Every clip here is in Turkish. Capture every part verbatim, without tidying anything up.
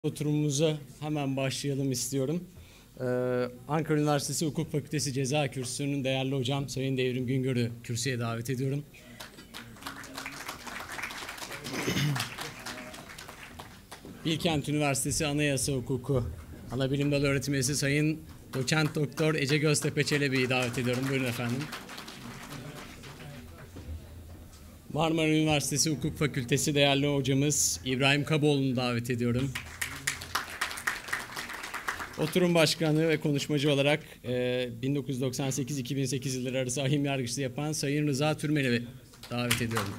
Oturumumuza hemen başlayalım istiyorum. Ee, Ankara Üniversitesi Hukuk Fakültesi Ceza Kürsüsü'nün değerli hocam Sayın Devrim Güngör'ü kürsüye davet ediyorum. Bilkent Üniversitesi Anayasa Hukuku Anabilim Dalı Öğretim Üyesi Sayın Doçent Doktor Ece Göztepe Çelebi'yi davet ediyorum. Buyurun efendim. Marmara Üniversitesi Hukuk Fakültesi değerli hocamız İbrahim Kaboğlu'nu davet ediyorum. Oturum başkanı ve konuşmacı olarak e, bin dokuz yüz doksan sekiz iki bin sekiz yılları arası ahim yargıçlığı yapan Sayın Rıza Türmeli davet ediyorum.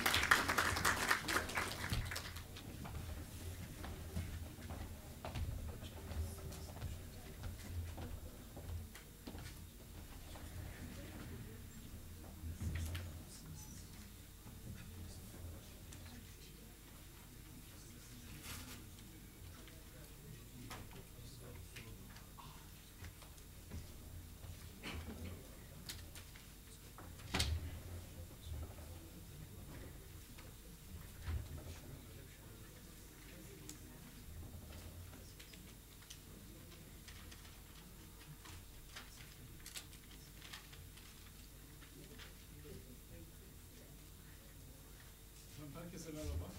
Herkese merhaba.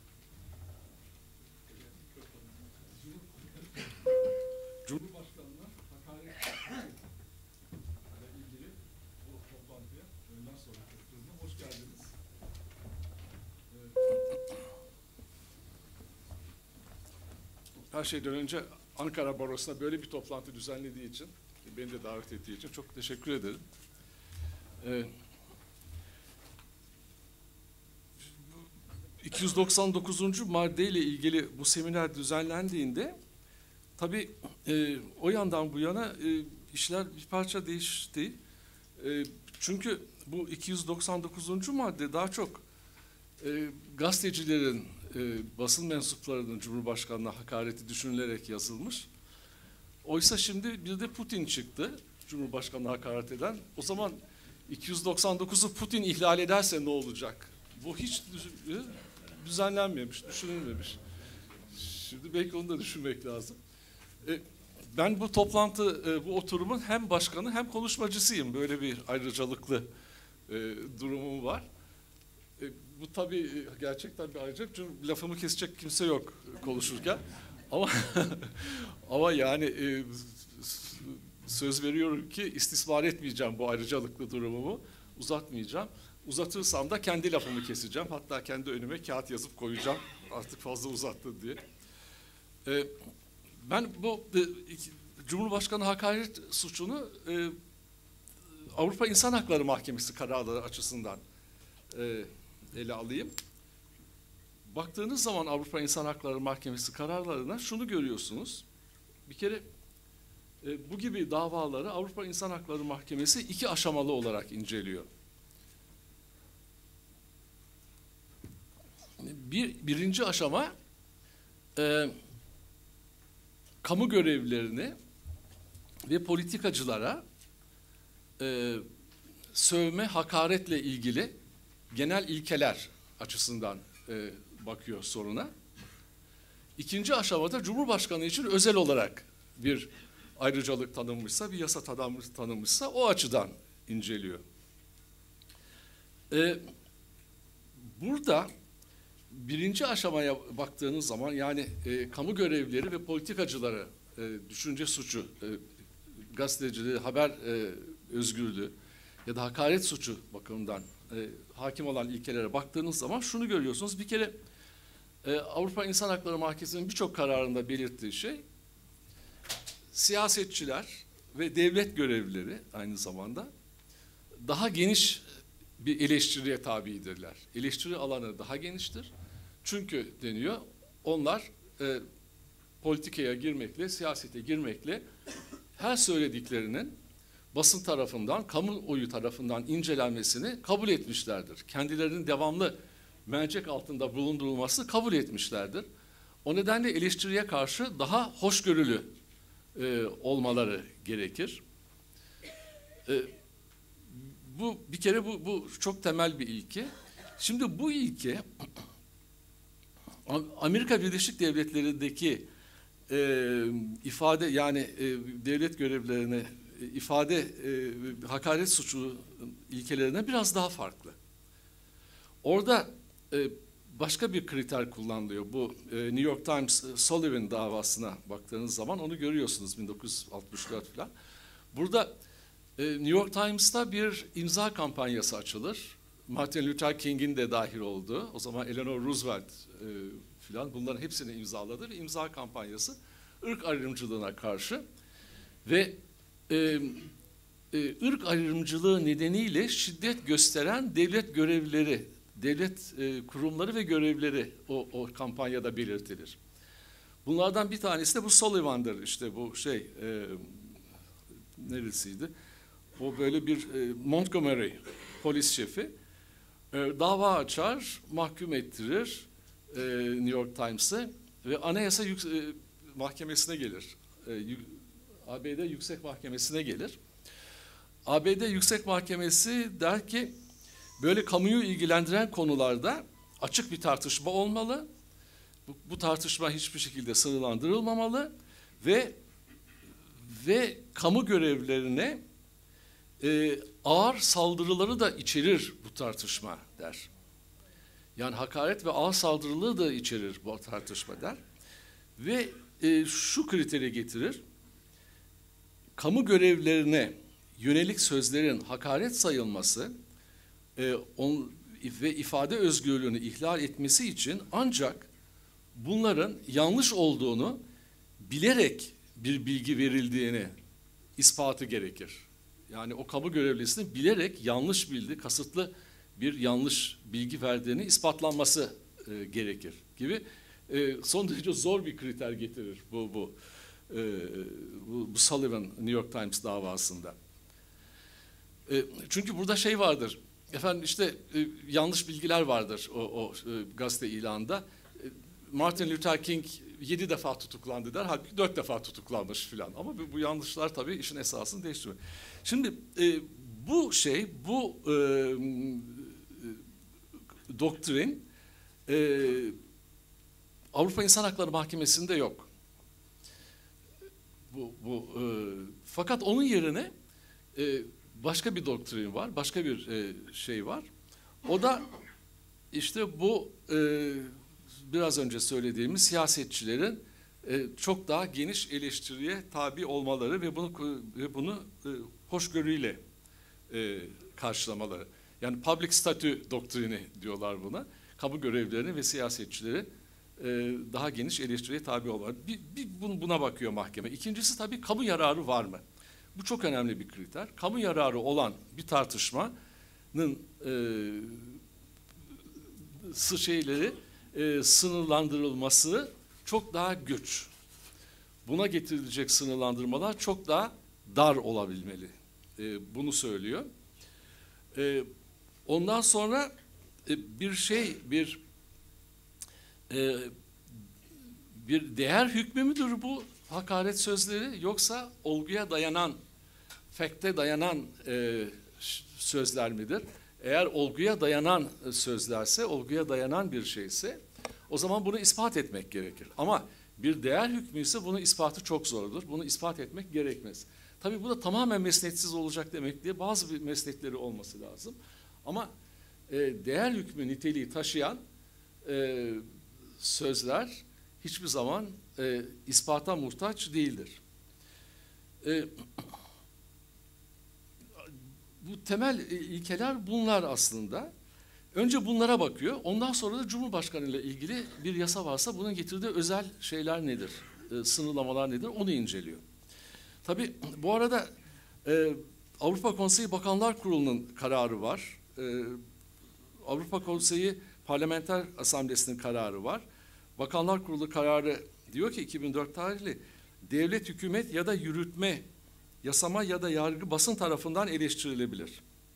Cumhurbaşkanı'na hakaret ile ilgili bu toplantıya öğleden sonra katılımına hoş geldiniz. Her şeyden önce Ankara Barosu'na böyle bir toplantı düzenlediği için, beni de davet ettiği için çok teşekkür ederim. Ee, iki yüz doksan dokuzuncu maddeyle ilgili bu seminer düzenlendiğinde tabii e, o yandan bu yana e, işler bir parça değişti. E, çünkü bu iki yüz doksan dokuzuncu madde daha çok e, gazetecilerin, e, basın mensuplarının Cumhurbaşkanı'na hakareti düşünülerek yazılmış. Oysa şimdi bir de Putin çıktı, Cumhurbaşkanı'na hakaret eden. O zaman iki yüz doksan dokuzu Putin ihlal ederse ne olacak? Bu hiç düzenlenmemiş, düşünülmemiş. Şimdi belki onu da düşünmek lazım. Ben bu toplantı, bu oturumun hem başkanı hem konuşmacısıyım. Böyle bir ayrıcalıklı durumum var. Bu tabii gerçekten bir ayrıcalık. Çünkü lafımı kesecek kimse yok konuşurken. Ama ama yani söz veriyorum ki istismar etmeyeceğim bu ayrıcalıklı durumumu. Uzatmayacağım. Uzatırsam da kendi lafımı keseceğim. Hatta kendi önüme kağıt yazıp koyacağım. Artık fazla uzattın diye. Ee, ben bu e, Cumhurbaşkanı hakaret suçunu e, Avrupa İnsan Hakları Mahkemesi kararları açısından e, ele alayım. Baktığınız zaman Avrupa İnsan Hakları Mahkemesi kararlarına şunu görüyorsunuz. Bir kere e, bu gibi davaları Avrupa İnsan Hakları Mahkemesi iki aşamalı olarak inceliyor. Bir, birinci aşama e, kamu görevlilerini ve politikacılara e, sövme, hakaretle ilgili genel ilkeler açısından e, bakıyor soruna. İkinci aşamada Cumhurbaşkanı için özel olarak bir ayrıcalık tanınmışsa, bir yasa tanınmışsa o açıdan inceliyor. E, burada birinci aşamaya baktığınız zaman yani e, kamu görevlileri ve politikacıları e, düşünce suçu, e, gazeteciliği, haber e, özgürlüğü ya da hakaret suçu bakımından e, hakim olan ilkelere baktığınız zaman şunu görüyorsunuz. Bir kere e, Avrupa İnsan Hakları Mahkemesi'nin birçok kararında belirttiği şey siyasetçiler ve devlet görevlileri aynı zamanda daha geniş bir eleştiriye tabidirler. Eleştiri alanı daha geniştir. Çünkü deniyor onlar e, politikaya girmekle, siyasete girmekle her söylediklerinin basın tarafından, kamuoyu tarafından incelenmesini kabul etmişlerdir. Kendilerinin devamlı mercek altında bulundurulmasını kabul etmişlerdir. O nedenle eleştiriye karşı daha hoşgörülü e, olmaları gerekir. E, bu bir kere bu, bu çok temel bir ilke. Şimdi bu ilke Amerika Birleşik Devletleri'ndeki e, ifade yani e, devlet görevlilerine e, ifade e, hakaret suçu ilkelerine biraz daha farklı. Orada e, başka bir kriter kullanılıyor. Bu e, New York Times e, Sullivan davasına baktığınız zaman onu görüyorsunuz bin dokuz yüz altmış dört falan. Burada e, New York Times'ta bir imza kampanyası açılır. Martin Luther King'in de dahil olduğu, o zaman Eleanor Roosevelt e, filan bunların hepsini imzaladı ve imza kampanyası ırk ayrımcılığına karşı ve e, e, ırk ayrımcılığı nedeniyle şiddet gösteren devlet görevlileri, devlet e, kurumları ve görevlileri o, o kampanyada belirtilir. Bunlardan bir tanesi de bu Sullivan'dır, işte bu şey e, neresiydi? O böyle bir e, Montgomery polis şefi. Dava açar, mahkum ettirir e, New York Times'ı ve Anayasa Yük e, Mahkemesi'ne gelir. E, A B D Yüksek Mahkemesi'ne gelir. A B D Yüksek Mahkemesi der ki böyle kamuyu ilgilendiren konularda açık bir tartışma olmalı. Bu, bu tartışma hiçbir şekilde sınırlandırılmamalı ve ve kamu görevlilerine e, ağır saldırıları da içerir bu tartışma der. Yani hakaret ve ağır saldırıları da içerir bu tartışma der. Ve e, şu kriteri getirir. Kamu görevlilerine yönelik sözlerin hakaret sayılması e, on, ve ifade özgürlüğünü ihlal etmesi için ancak bunların yanlış olduğunu bilerek bir bilgi verildiğini ispatı gerekir. Yani o kamu görevlisinin bilerek yanlış bildi, kasıtlı bir yanlış bilgi verdiğini ispatlanması e, gerekir gibi e, son derece zor bir kriter getirir bu bu, e, bu bu Sullivan New York Times davasında. E, çünkü burada şey vardır, efendim işte e, yanlış bilgiler vardır o, o e, gazete ilanında. E, Martin Luther King yedi defa tutuklandı der, halbuki dört defa tutuklanmış filan. Ama bu, bu yanlışlar tabii işin esasını değiştiriyor. Şimdi e, bu şey, bu e, doktrin e, Avrupa İnsan Hakları Mahkemesi'nde yok. Bu, bu e, fakat onun yerine e, başka bir doktrin var, başka bir e, şey var. O da işte bu e, biraz önce söylediğimiz siyasetçilerin e, çok daha geniş eleştiriye tabi olmaları ve bunu ve bunu e, hoşgörüyle e, karşılamaları. Yani public statü doktrini diyorlar buna. Kamu görevlilerinin ve siyasetçilerin e, daha geniş eleştiriye tabi olmaları. Bir, bir buna bakıyor mahkeme. İkincisi tabii kamu yararı var mı? Bu çok önemli bir kriter. Kamu yararı olan bir tartışmanın e, şeyleri e, sınırlandırılması çok daha güç. Buna getirilecek sınırlandırmalar çok daha dar olabilmeli. E, bunu söylüyor. E, ondan sonra e, bir şey, bir e, bir değer hükmü müdür bu hakaret sözleri, yoksa olguya dayanan, fakte dayanan e, sözler midir? Eğer olguya dayanan sözlerse, olguya dayanan bir şeyse, o zaman bunu ispat etmek gerekir. Ama bir değer hükmü ise bunun ispatı çok zordur. Bunu ispat etmek gerekmez. Tabii bu da tamamen mesnetsiz olacak demek diye bazı bir meslekleri olması lazım. Ama e, değer hükmü niteliği taşıyan e, sözler hiçbir zaman e, ispata muhtaç değildir. E, bu temel ilkeler bunlar aslında. Önce bunlara bakıyor. Ondan sonra da Cumhurbaşkanı ile ilgili bir yasa varsa bunun getirdiği özel şeyler nedir? E, sınırlamalar nedir? Onu inceliyor. Tabii bu arada e, Avrupa Konseyi Bakanlar Kurulu'nun kararı var. E, Avrupa Konseyi Parlamenter Asamblesi'nin kararı var. Bakanlar Kurulu kararı diyor ki iki bin dört tarihli devlet, hükümet ya da yürütme, yasama ya da yargı basın tarafından eleştirilebilir.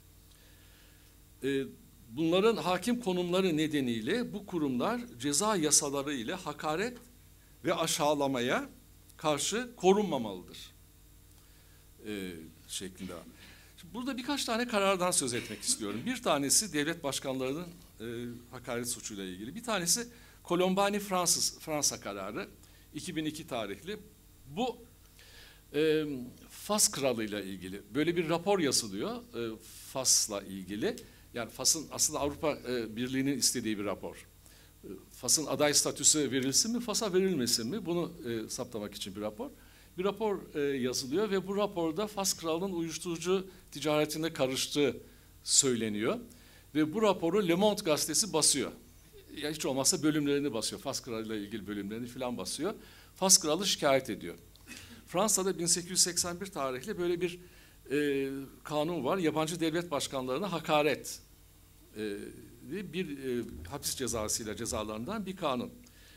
E, bunların hakim konumları nedeniyle bu kurumlar ceza yasaları ile hakaret ve aşağılamaya karşı korunmamalıdır. E, şeklinde. Şimdi burada birkaç tane karardan söz etmek istiyorum. Bir tanesi devlet başkanlarının e, hakaret suçuyla ilgili. Bir tanesi Colombani Fransız Fransa kararı iki bin iki tarihli. Bu e, Fas kralıyla ilgili böyle bir rapor yazılıyor e, Fas'la ilgili. Yani Fas'ın aslında Avrupa e, Birliği'nin istediği bir rapor. E, Fas'ın aday statüsü verilsin mi, Fas'a verilmesin mi? Bunu e, saptamak için bir rapor. Bir rapor e, yazılıyor ve bu raporda Fas kralının uyuşturucu ticaretine karıştığı söyleniyor. Ve bu raporu Le Monde gazetesi basıyor. Ya hiç olmazsa bölümlerini basıyor. Fas kralıyla ilgili bölümlerini falan basıyor. Fas kralı şikayet ediyor. Fransa'da bin sekiz yüz seksen bir tarihli böyle bir e, kanun var. Yabancı devlet başkanlarına hakaret e, bir e, hapis cezasıyla cezalarından bir kanun.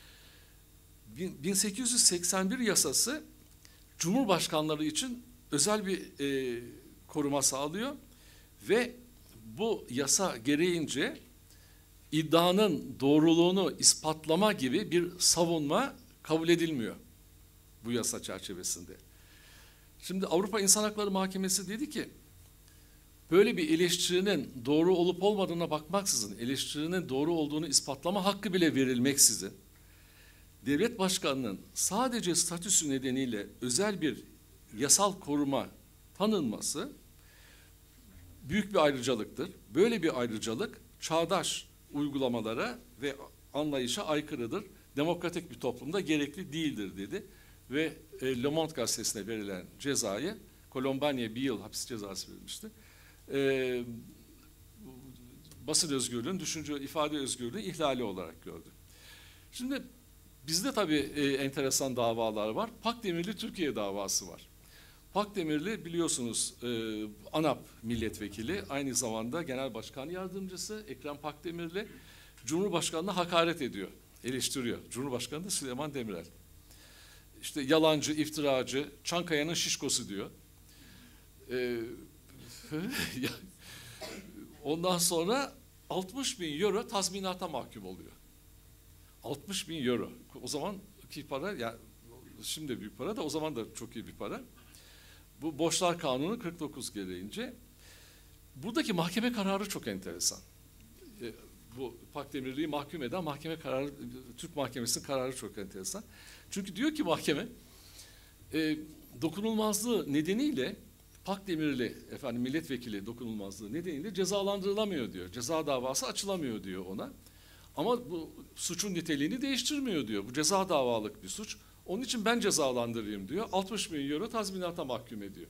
bin sekiz yüz seksen bir yasası Cumhurbaşkanları için özel bir e, koruma sağlıyor ve bu yasa gereğince iddianın doğruluğunu ispatlama gibi bir savunma kabul edilmiyor bu yasa çerçevesinde. Şimdi Avrupa İnsan Hakları Mahkemesi dedi ki böyle bir eleştirinin doğru olup olmadığına bakmaksızın, eleştirinin doğru olduğunu ispatlama hakkı bile verilmeksizin devlet başkanının sadece statüsü nedeniyle özel bir yasal koruma tanınması büyük bir ayrıcalıktır. Böyle bir ayrıcalık çağdaş uygulamalara ve anlayışa aykırıdır. Demokratik bir toplumda gerekli değildir dedi. Ve e, Le Monde gazetesine verilen cezayı, Colombani'ye bir yıl hapis cezası verilmişti. E, basın özgürlüğünün, düşünce, ifade özgürlüğü ihlali olarak gördü. Şimdi bizde tabii e, enteresan davalar var. Pakdemirli Türkiye davası var. Pakdemirli biliyorsunuz e, ANAP milletvekili, aynı zamanda Genel Başkan Yardımcısı Ekrem Pakdemirli Cumhurbaşkanı'na hakaret ediyor, eleştiriyor. Cumhurbaşkanı da Süleyman Demirel. İşte yalancı, iftiracı, Çankaya'nın şişkosu diyor. Ee, ondan sonra altmış bin euro tazminata mahkum oluyor. altmış bin euro. O zamanki para, yani şimdi büyük para da o zaman da çok iyi bir para. Bu Borçlar Kanunu kırk dokuz gereğince. Buradaki mahkeme kararı çok enteresan. Ee, bu Pakdemirli'yi mahkum eden mahkeme kararı, Türk Mahkemesi'nin kararı çok enteresan. Çünkü diyor ki mahkeme, e, dokunulmazlığı nedeniyle Pakdemirli efendim milletvekili dokunulmazlığı nedeniyle cezalandırılamıyor diyor. Ceza davası açılamıyor diyor ona. Ama bu suçun niteliğini değiştirmiyor diyor. Bu ceza davalık bir suç. Onun için ben cezalandırayım diyor. altmış bin euro tazminata mahkum ediyor.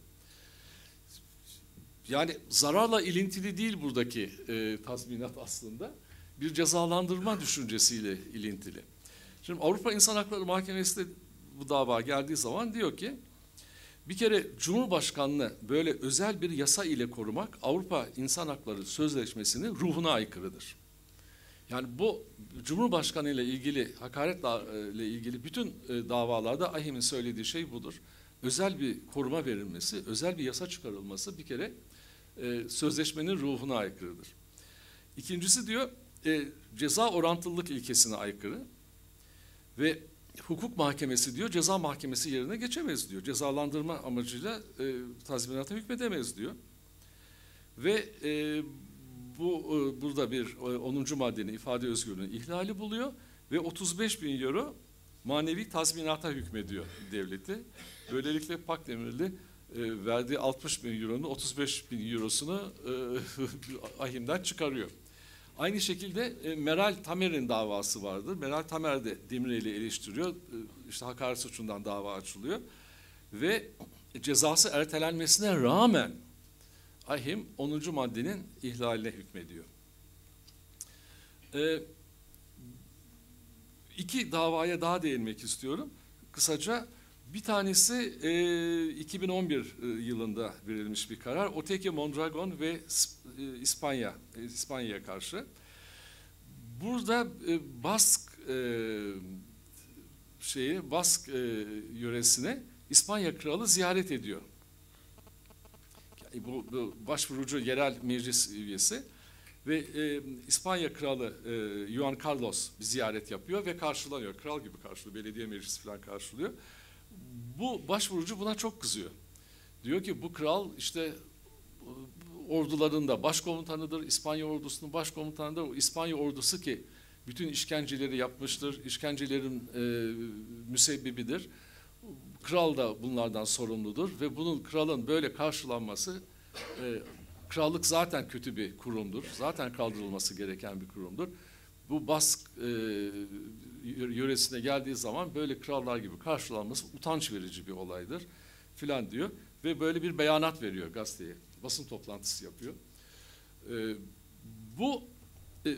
Yani zararla ilintili değil buradaki e, tazminat aslında. Bir cezalandırma düşüncesiyle ilintili. Şimdi Avrupa İnsan Hakları Mahkemesi de bu dava geldiği zaman diyor ki bir kere Cumhurbaşkanlığı böyle özel bir yasa ile korumak Avrupa İnsan Hakları Sözleşmesi'nin ruhuna aykırıdır. Yani bu Cumhurbaşkanı ile ilgili hakaretle ilgili bütün davalarda A H İM'in söylediği şey budur. Özel bir koruma verilmesi, özel bir yasa çıkarılması bir kere sözleşmenin ruhuna aykırıdır. İkincisi diyor ceza orantılılık ilkesine aykırı. Ve hukuk mahkemesi diyor ceza mahkemesi yerine geçemez diyor. Cezalandırma amacıyla e, tazminata hükmedemez diyor. Ve e, bu e, burada bir e, onuncu maddenin ifade özgürlüğünü ihlali buluyor ve otuz beş bin euro manevi tazminata hükmediyor devleti. Böylelikle Pakdemirli e, verdiği altmış bin euronun otuz beş bin eurosunu e, A H İM'den çıkarıyor. Aynı şekilde e, Meral Tamer'in davası vardır. Meral Tamer de Demirel'i eleştiriyor. E, işte hakaret suçundan dava açılıyor. Ve cezası ertelenmesine rağmen A H İM onuncu maddenin ihlaline hükmediyor. E, iki davaya daha değinmek istiyorum. Kısaca bir tanesi e, iki bin on bir yılında verilmiş bir karar. Oteke Mondragon ve e, İspanya, e, İspanya'ya karşı. Burada e, Bask e, şeyi, Bask e, yöresine İspanya kralı ziyaret ediyor. Yani bu, bu başvurucu yerel meclis üyesi ve e, İspanya kralı e, Juan Carlos bir ziyaret yapıyor ve karşılanıyor. Kral gibi karşılıyor, belediye meclisi falan karşılıyor. Bu başvurucu buna çok kızıyor. Diyor ki bu kral işte orduların da başkomutanıdır, İspanya ordusunun başkomutanıdır. O İspanya ordusu ki bütün işkenceleri yapmıştır, işkencelerin e, müsebbibidir. Kral da bunlardan sorumludur ve bunun kralın böyle karşılanması, e, krallık zaten kötü bir kurumdur, zaten kaldırılması gereken bir kurumdur. Bu Bask e, yöresine geldiği zaman böyle krallar gibi karşılanması utanç verici bir olaydır filan diyor ve böyle bir beyanat veriyor gazeteye, basın toplantısı yapıyor. E, bu e,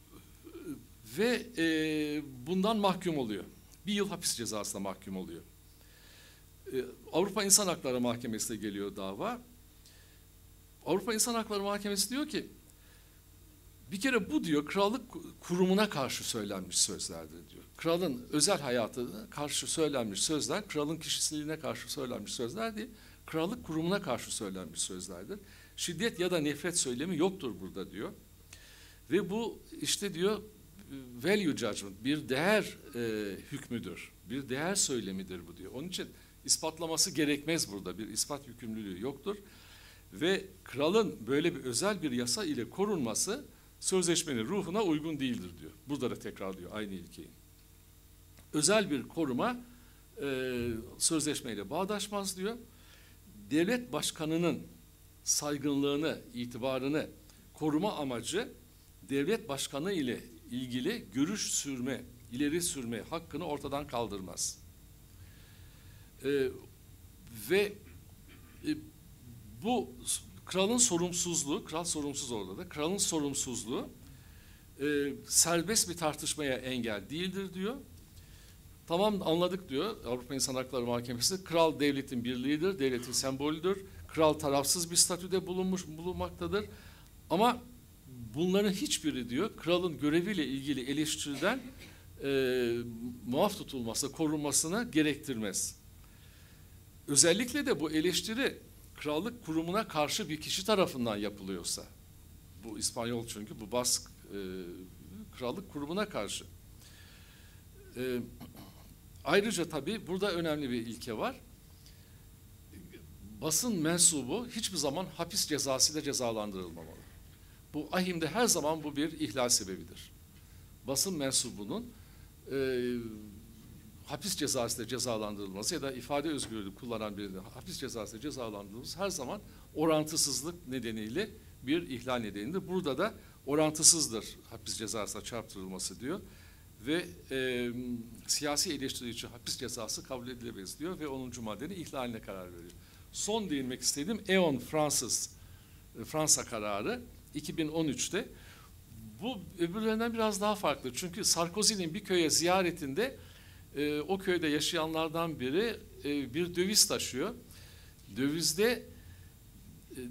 ve e, bundan mahkum oluyor. Bir yıl hapis cezasına mahkum oluyor. E, Avrupa İnsan Hakları Mahkemesi'ne geliyor dava. Avrupa İnsan Hakları Mahkemesi diyor ki, bir kere bu diyor krallık kurumuna karşı söylenmiş sözlerdir diyor. Kralın özel hayatına karşı söylenmiş sözler, kralın kişisiliğine karşı söylenmiş sözler değil, krallık kurumuna karşı söylenmiş sözlerdir. Şiddet ya da nefret söylemi yoktur burada diyor. Ve bu işte diyor value judgment, bir değer e, hükmüdür, bir değer söylemidir bu diyor. Onun için ispatlaması gerekmez burada, bir ispat yükümlülüğü yoktur. Ve kralın böyle bir özel bir yasa ile korunması sözleşmenin ruhuna uygun değildir diyor. Burada da tekrarlıyor aynı ilkeyi. Özel bir koruma e, sözleşmeyle bağdaşmaz diyor. Devlet başkanının saygınlığını, itibarını koruma amacı devlet başkanı ile ilgili görüş sürme, ileri sürme hakkını ortadan kaldırmaz. E, ve e, bu kralın sorumsuzluğu, kral sorumsuz orada da, kralın sorumsuzluğu e, serbest bir tartışmaya engel değildir diyor. Tamam anladık diyor Avrupa İnsan Hakları Mahkemesi. Kral devletin birliğidir, devletin sembolüdür. Kral tarafsız bir statüde bulunmuş, bulunmaktadır. Ama bunların hiçbiri diyor kralın göreviyle ilgili eleştiriden e, muaf tutulması, korunmasına gerektirmez. Özellikle de bu eleştiri krallık kurumuna karşı bir kişi tarafından yapılıyorsa, bu İspanyol çünkü, bu Bask e, krallık kurumuna karşı. E, ayrıca tabii burada önemli bir ilke var. Basın mensubu hiçbir zaman hapis cezasıyla cezalandırılmamalı. Bu ahimde her zaman bu bir ihlal sebebidir. Basın mensubunun e, hapis cezasıyla cezalandırılması ya da ifade özgürlüğü kullanan birinin hapis cezasıyla cezalandırılması her zaman orantısızlık nedeniyle bir ihlal nedenidir. Burada da orantısızdır hapis cezasına çarptırılması diyor ve e, siyasi eleştiri için hapis cezası kabul edilemez diyor ve onuncu maddenin ihlaline karar veriyor. Son değinmek istediğim E.O.N. Fransız Fransa kararı iki bin on üçte bu öbürlerinden biraz daha farklı. Çünkü Sarkozy'nin bir köye ziyaretinde e, o köyde yaşayanlardan biri e, bir döviz taşıyor. Dövizde e, e,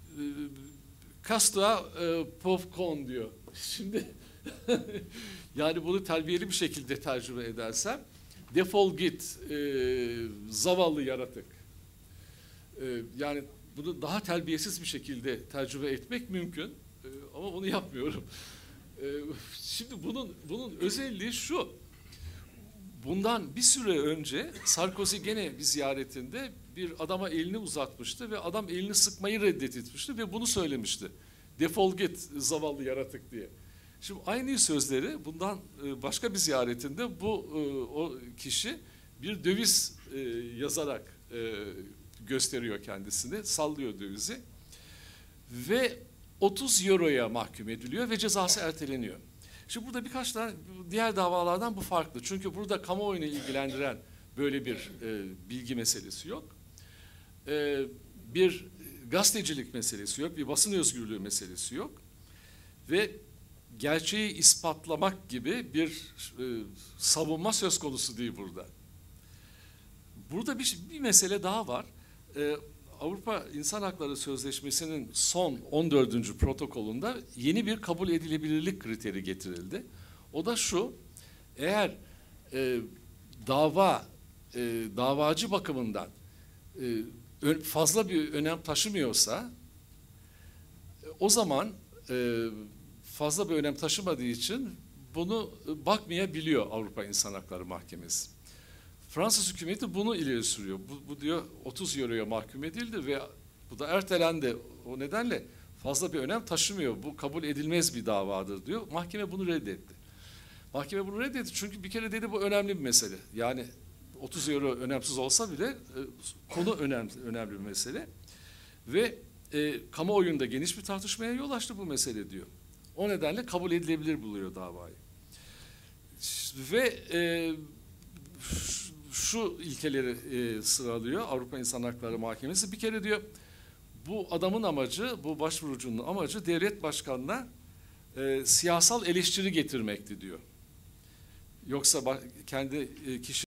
Castua e, Povkon diyor. Şimdi yani bunu terbiyeli bir şekilde tercüme edersem defol git e, zavallı yaratık. E, yani bunu daha terbiyesiz bir şekilde tercüme etmek mümkün e, ama onu yapmıyorum. E, şimdi bunun bunun özelliği şu. Bundan bir süre önce Sarkozy gene bir ziyaretinde bir adama elini uzatmıştı ve adam elini sıkmayı reddetmişti ve bunu söylemişti. Defol git zavallı yaratık diye. Şimdi aynı sözleri bundan başka bir ziyaretinde bu o kişi bir döviz yazarak gösteriyor kendisini, sallıyor dövizi ve otuz euroya mahkum ediliyor ve cezası erteleniyor. Şimdi burada birkaç tane diğer davalardan bu farklı. Çünkü burada kamuoyunu ilgilendiren böyle bir e, bilgi meselesi yok. E, bir gazetecilik meselesi yok, bir basın özgürlüğü meselesi yok. Ve gerçeği ispatlamak gibi bir e, savunma söz konusu değil burada. Burada bir, bir mesele daha var. E, Avrupa İnsan Hakları Sözleşmesi'nin son on dördüncü protokolünde yeni bir kabul edilebilirlik kriteri getirildi. O da şu, eğer e, dava, e, davacı bakımından e, fazla bir önem taşımıyorsa, e, o zaman e, fazla bir önem taşımadığı için bunu bakmayabiliyor Avrupa İnsan Hakları Mahkemesi. Fransız hükümeti bunu ileri sürüyor. Bu, bu diyor otuz euroya mahkum edildi ve bu da ertelendi. O nedenle fazla bir önem taşımıyor. Bu kabul edilmez bir davadır diyor. Mahkeme bunu reddetti. Mahkeme bunu reddetti. Çünkü bir kere dedi bu önemli bir mesele. Yani otuz euro önemsiz olsa bile e, konu önemli, önemli bir mesele. Ve e, kamuoyunda geniş bir tartışmaya yol açtı bu mesele diyor. O nedenle kabul edilebilir buluyor davayı. Ve e, şu ilkeleri e, sıralıyor Avrupa İnsan Hakları Mahkemesi. Bir kere diyor bu adamın amacı, bu başvurucunun amacı devlet başkanına e, siyasal eleştiri getirmekti diyor. Yoksa kendi e, kişi